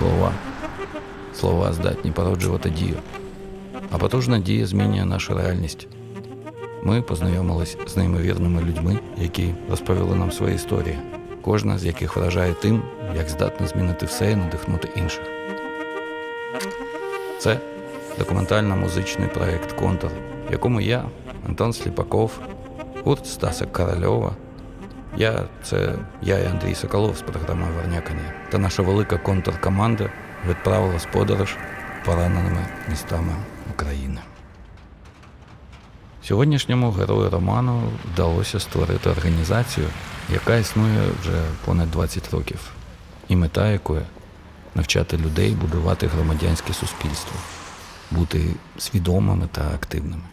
слова. Слова здатні породжувати дію. А потужна дія змінює нашу реальність. Ми познайомились з неймовірними людьми, які розповіли нам свої історії, кожна з яких вражає тим, як здатна змінити все і надихнути інших. Це документально-музичний проєкт «Контур», в якому я, Антон Сліпаков, гурт Стаса Корольова, я і Андрій Соколов з програми «Вернякання» та наша велика контур-команда відправилась в подорож пораненими містами України. Сьогоднішньому герою роману вдалося створити організацію, яка існує вже понад 20 років, і мета якої – навчати людей будувати громадянське суспільство, бути свідомими та активними.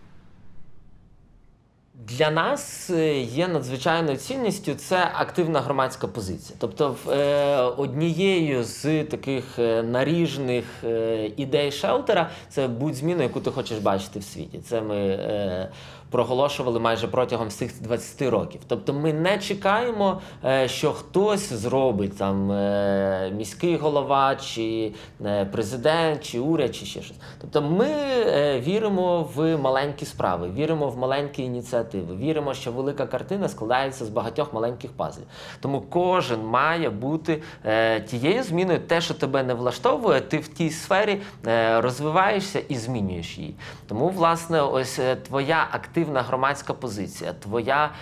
Для нас є надзвичайною цінністю це активна громадська позиція. Тобто однією з таких наріжних ідей шелтера це будь зміну, яку ти хочеш бачити в світі. Це ми проголошували майже протягом всіх 20 років. Тобто ми не чекаємо, що хтось зробить, там, міський голова, чи президент, чи уряд, чи ще щось. Тобто ми віримо в маленькі справи, віримо в маленькі ініціативи, віримо, що велика картина складається з багатьох маленьких пазлів. Тому кожен має бути тією зміною, те, що тебе не влаштовує, ти в тій сфері розвиваєшся і змінюєш її. Тому, власне, ось твоя активна громадська позиція, твоя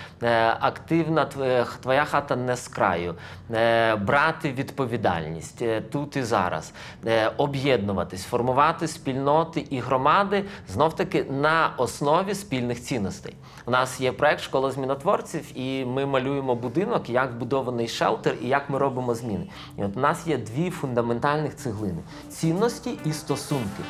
хата не з краю, брати відповідальність тут і зараз, об'єднуватись, формувати спільноти і громади, знов-таки на основі спільних цінностей. У нас є проект «Школа змінотворців», і ми малюємо будинок, як будований шелтер і як ми робимо зміни. І от у нас є дві фундаментальних цеглини – цінності і стосунки.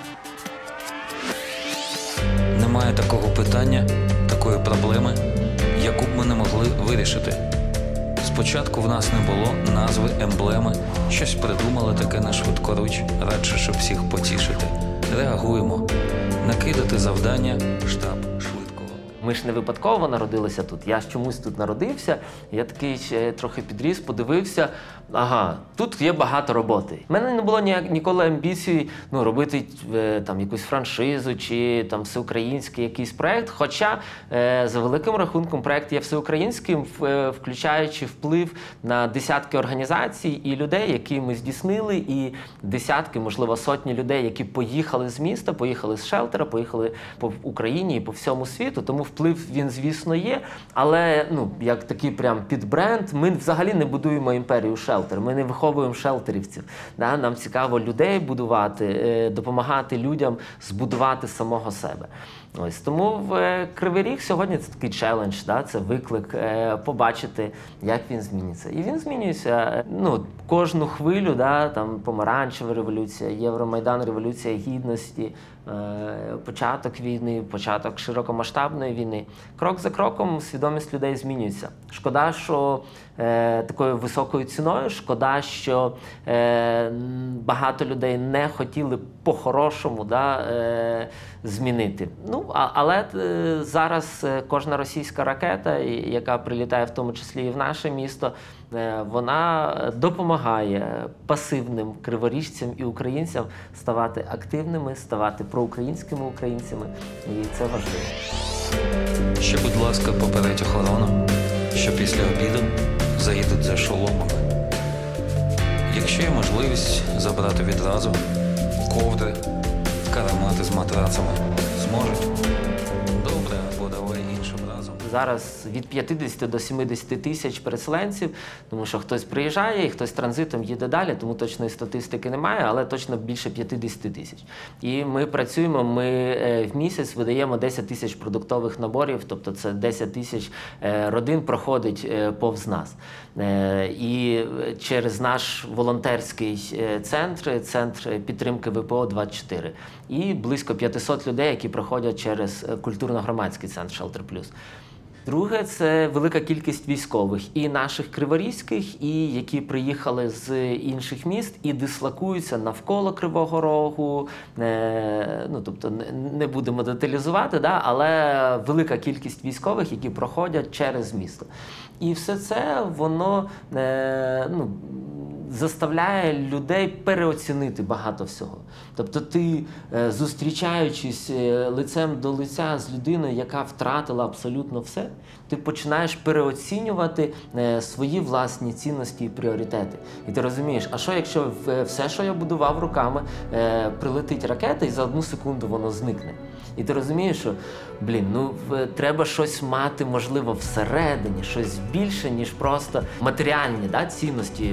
Немає такого питання, такої проблеми, яку б ми не могли вирішити. Спочатку в нас не було назви, емблеми, щось придумали таке на швидкоруч, радше, щоб всіх потішити. Реагуємо. Накидати завдання, штаб швидко. Ми ж не випадково народилися тут. Я ж чомусь тут народився, я такий трохи підріс, подивився, ага, тут є багато роботи. У мене не було ніколи амбіції робити там якусь франшизу чи там всеукраїнський якийсь проєкт, хоча за великим рахунком проєкт є всеукраїнським, включаючи вплив на десятки організацій і людей, які ми здійснили, і десятки, можливо, сотні людей, які поїхали з міста, поїхали з шелтера, поїхали по Україні і по всьому світу, тому вплив він, звісно, є, але як такий прям підбренд, ми взагалі не будуємо імперію шелтер, ми не виховуємо шелтерівців. Нам цікаво людей будувати, допомагати людям збудувати самого себе. Ось, тому Кривий Ріг сьогодні це такий челендж, це виклик побачити, як він зміниться. І він змінюється кожну хвилю, там помаранчева революція, Євромайдан, Революція Гідності, початок війни, початок широкомасштабної війни. Крок за кроком свідомість людей змінюється. Шкода, що такою високою ціною, шкода, що багато людей не хотіли по-хорошому змінити. Але зараз кожна російська ракета, яка прилітає в тому числі і в наше місто, вона допомагає пасивним криворіжцям і українцям ставати активними, ставати проукраїнськими українцями, і це важливо. Ще, будь ласка, попередь охорону, що після обіду заїдуть за шоломами. Якщо є можливість забрати відразу ковдри, каремати з матрацами, зможуть? Добре, або давай іншим разом. Зараз від 50 до 70 тисяч переселенців, тому що хтось приїжджає і хтось транзитом їде далі, тому точної статистики немає, але точно більше 50 тисяч. І ми працюємо, ми в місяць видаємо 10 тисяч продуктових наборів, тобто це 10 тисяч родин проходить повз нас. І через наш волонтерський центр підтримки ВПО-24. І близько 500 людей, які проходять через культурно-громадський центр «Шелтер Плюс». Друге – це велика кількість військових, і наших криворізьких, і які приїхали з інших міст і дислокуються навколо Кривого Рогу, тобто не будемо деталізувати, але велика кількість військових, які проходять через місто. І все це, воно заставляє людей переоцінити багато всього. Тобто ти, зустрічаючись лицем до лиця з людиною, яка втратила абсолютно все, ти починаєш переоцінювати свої власні цінності і пріоритети. І ти розумієш, а що якщо все, що я будував руками, прилетить ракета і за 1 секунду воно зникне? І ти розумієш, що, треба щось мати, можливо, всередині, щось більше, ніж просто матеріальні, цінності.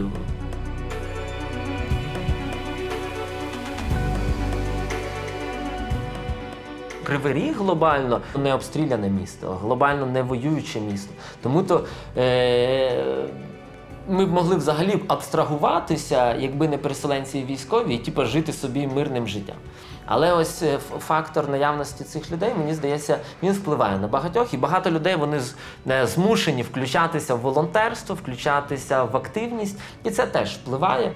Кривий Ріг глобально не обстріляне місто, глобально не воююче місто. Тому-то ми б могли взагалі абстрагуватися, якби не переселенці і військові, і жити собі мирним життям. Але ось фактор наявності цих людей, мені здається, він впливає на багатьох. І багато людей, вони змушені включатися в волонтерство, включатися в активність. І це теж впливає.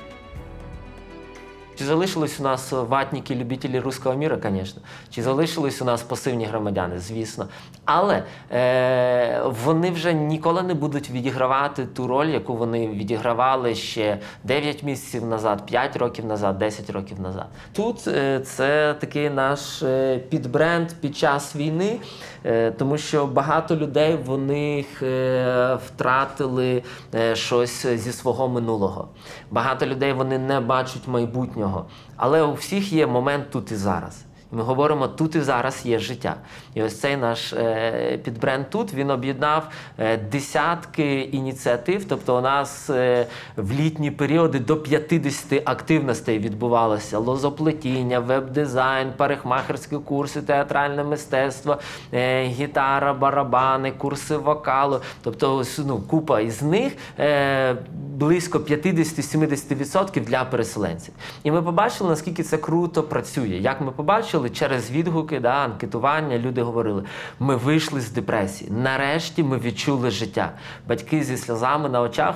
Чи залишились у нас ватники, любителі руського міра? Звісно. Чи залишились у нас пасивні громадяни? Звісно. Але вони вже ніколи не будуть відігравати ту роль, яку вони відігравали ще 9 місяців назад, 5 років назад, 10 років назад. Тут це такий наш підбренд під час війни, тому що багато людей, вони втратили щось зі свого минулого. Багато людей, вони не бачать майбутнього. Але у всіх є момент тут і зараз. Ми говоримо, тут і зараз є життя. І ось цей наш підбренд тут, він об'єднав десятки ініціатив. Тобто у нас в літні періоди до 50 активностей відбувалося. Лозоплетіння, веб-дизайн, парикмахерські курси, театральне мистецтво, гітара, барабани, курси вокалу. Тобто купа із них близько 50-70% для переселенців. І ми побачили, наскільки це круто працює. Як ми побачили, через відгуки, анкетування, люди говорили, ми вийшли з депресії, нарешті ми відчули життя. Батьки зі сльозами на очах.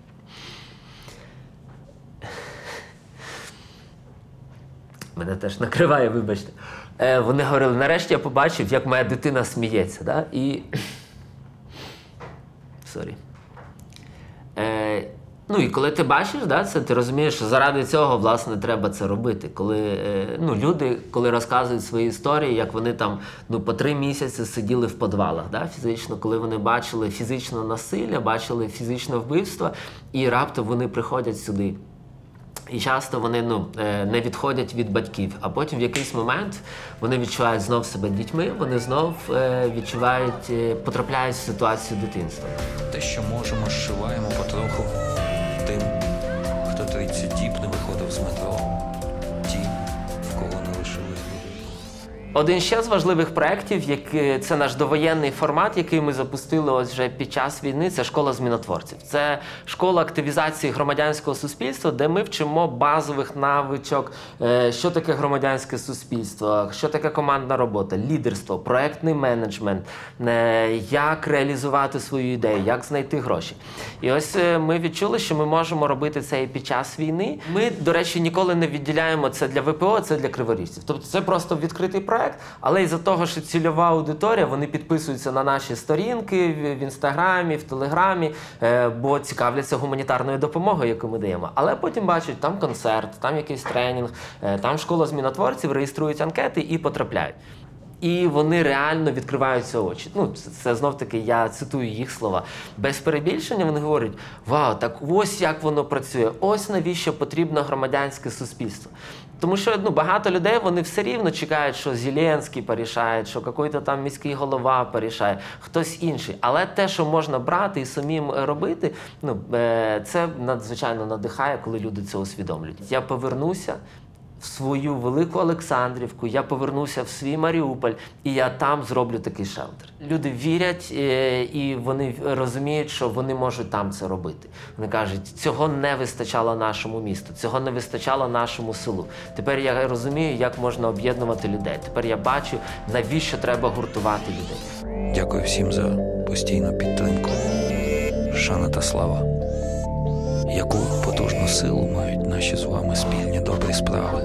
Мене теж накриває, вибачте. Вони говорили, нарешті я побачив, як моя дитина сміється. І... Сорі. І коли ти бачиш це, ти розумієш, що заради цього, власне, треба це робити. Коли люди, коли розказують свої історії, як вони там по 3 місяці сиділи в підвалах, фізично, коли вони бачили фізичне насилля, бачили фізичне вбивство, і раптом вони приходять сюди. І часто вони не відходять від батьків, а потім в якийсь момент вони відчувають знов себе дітьми, вони знов потрапляють в ситуацію дитинства. Те, що можемо, зшиваємо потроху тим, хто 30 діб не виходив з метро, ті, в кого не лишилось. Один ще з важливих проєктів, це наш довоєнний формат, який ми запустили ось вже під час війни, це школа змінотворців. Це школа активізації громадянського суспільства, де ми вчимо базових навичок, що таке громадянське суспільство, що таке командна робота, лідерство, проєктний менеджмент, як реалізувати свою ідею, як знайти гроші. І ось ми відчули, що ми можемо робити це і під час війни. Ми, до речі, ніколи не відділяємо це для ВПО, це для криворіжців. Тобто це просто відкритий проєкт, але із-за того, що цільова аудиторія, вони підписуються на наші сторінки в Інстаграмі, в Телеграмі, бо цікавляться гуманітарною допомогою, яку ми даємо. Але потім бачать, там концерт, там якийсь тренінг, там школа змінотворців, реєструють анкети і потрапляють. І вони реально відкриваються очі. Це знов-таки, я цитую їх слова. Без перебільшення вони говорять, вау, так ось як воно працює, ось навіщо потрібно громадянське суспільство. Тому що багато людей, вони все рівно чекають, що Зеленський порішає, що якийсь там міський голова порішає, хтось інший. Але те, що можна брати і самим робити, це надзвичайно надихає, коли люди це усвідомлюють. Я повернуся в свою велику Олександрівку, я повернуся в свій Маріуполь, і я там зроблю такий шелтер. Люди вірять, і вони розуміють, що вони можуть там це робити. Вони кажуть, цього не вистачало нашому місту, цього не вистачало нашому селу. Тепер я розумію, як можна об'єднувати людей. Тепер я бачу, навіщо треба гуртувати людей. Дякую всім за постійну підтримку. Шана та слава. Яку потужну силу мають наші з вами спільні добрі справи.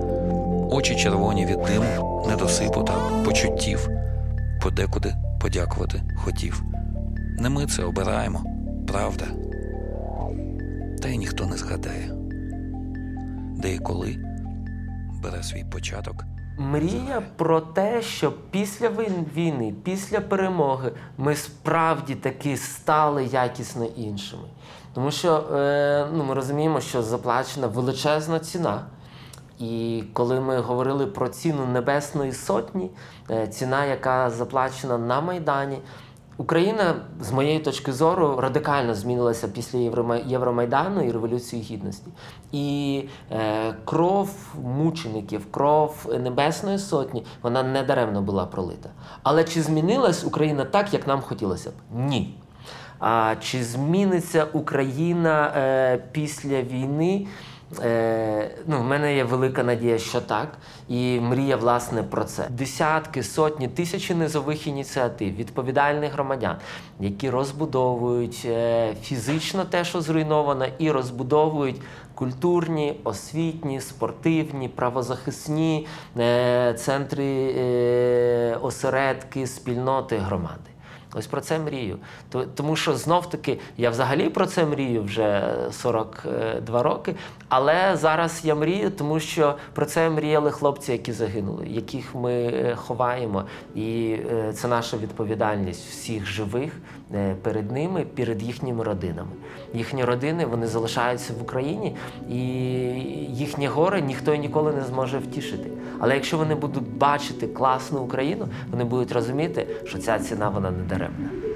Очі червоні від диму, недосипу та почуттів. Подекуди подякувати хотів. Не ми це обираємо, правда? та й ніхто не згадає. Де і коли бере свій початок. Мрія про те, що після війни, після перемоги ми справді таки стали якісно іншими. Тому що ми розуміємо, що заплачена величезна ціна. І коли ми говорили про ціну Небесної Сотні, ціна, яка заплачена на Майдані, Україна, з моєї точки зору, радикально змінилася після Євромайдану і Революції Гідності. І кров мучеників, кров Небесної Сотні, вона не даремно була пролита. Але чи змінилась Україна так, як нам хотілося б? Ні. А чи зміниться Україна після війни? В мене є велика надія, що так. І мрія, власне, про це. Десятки, сотні, тисячі низових ініціатив, відповідальних громадян, які розбудовують фізично те, що зруйновано, і розбудовують культурні, освітні, спортивні, правозахисні центри, осередки, спільноти, громади. Ось про це мрію. Тому що, знов-таки, я взагалі про це мрію вже 42 роки, але зараз я мрію, тому що про це мріяли хлопці, які загинули, яких ми ховаємо. І це наша відповідальність всіх живих перед ними, перед їхніми родинами. Їхні родини, вони залишаються в Україні, і їхнє горе ніхто і ніколи не зможе втішити. Але якщо вони будуть бачити класну Україну, вони будуть розуміти, що ця ціна, вона не даремна.